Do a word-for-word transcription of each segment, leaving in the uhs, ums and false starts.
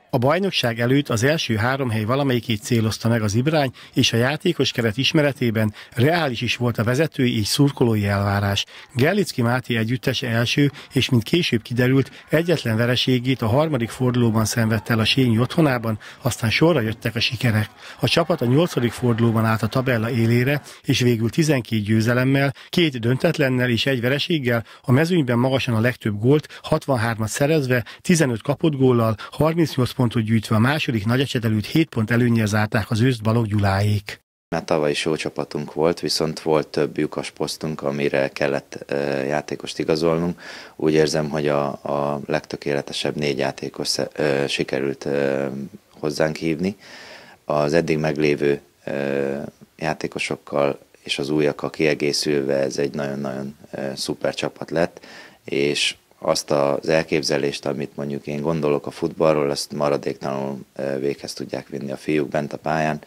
A bajnokság előtt az első három hely valamelyikét célozta meg az Ibrány, és a játékos keret ismeretében reális is volt a vezetői és szurkolói elvárás. Gerlicki Máté együttese első, és mint később kiderült, egyetlen vereségét a harmadik fordulóban szenvedte el a Sényi otthonában, aztán sorra jöttek a sikerek. A csapat a nyolcadik fordulóban állt a tabella élére, és végül tizenkét győzelemmel, két döntetlennel és egy vereséggel a mezőnyben magasan a legtöbb gólt, hatvanhármat szerezve, tizenöt kapott góllal, harmincnyolc pontot gyűjtve a második nagyecset előtt hét pont előnnyel zárták az őszt Balogh Gyuláék. Már tavaly is jó csapatunk volt, viszont volt több lyukas posztunk, amire kellett e, játékost igazolnunk. Úgy érzem, hogy a, a legtökéletesebb négy játékos e, sikerült e, hozzánk hívni. Az eddig meglévő e, játékosokkal és az újakkal kiegészülve ez egy nagyon-nagyon e, szuper csapat lett, és azt az elképzelést, amit mondjuk én gondolok a futballról, azt maradéktalanul véghez tudják vinni a fiúk bent a pályán.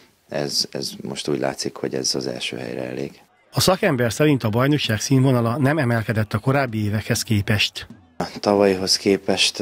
Ez, ez most úgy látszik, hogy ez az első helyre elég. A szakember szerint a bajnokság színvonala nem emelkedett a korábbi évekhez képest. A tavalyihoz képest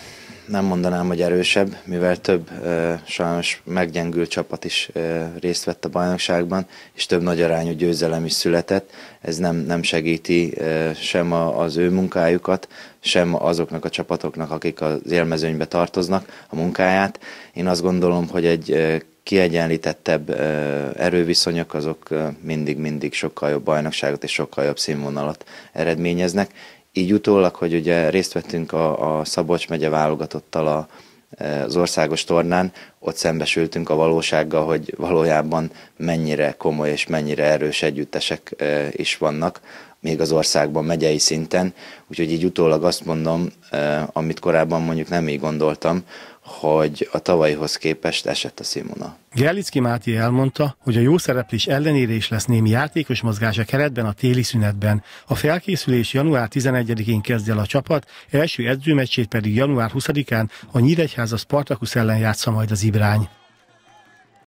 nem mondanám, hogy erősebb, mivel több sajnos meggyengült csapat is részt vett a bajnokságban, és több nagyarányú győzelem is született. Ez nem, nem segíti sem az ő munkájukat, sem azoknak a csapatoknak, akik az élmezőnybe tartoznak, a munkáját. Én azt gondolom, hogy egy kiegyenlítettebb erőviszonyok azok mindig-mindig sokkal jobb bajnokságot és sokkal jobb színvonalat eredményeznek. Így utólag, hogy ugye részt vettünk a, a Szabolcs megye válogatottal a, az országos tornán, ott szembesültünk a valósággal, hogy valójában mennyire komoly és mennyire erős együttesek is vannak, még az országban megyei szinten. Úgyhogy így utólag azt mondom, amit korábban mondjuk nem így gondoltam, hogy a tavalyihoz képest esett a színvonal. Gerlicki Máté elmondta, hogy a jó szereplés ellenére is lesz némi játékos mozgás a keretben a téli szünetben. A felkészülés január tizenegyedikén kezd el a csapat, első edzőmeccsét pedig január huszadikán a Nyíregyháza Spartacus ellen játsza majd az Ibrány.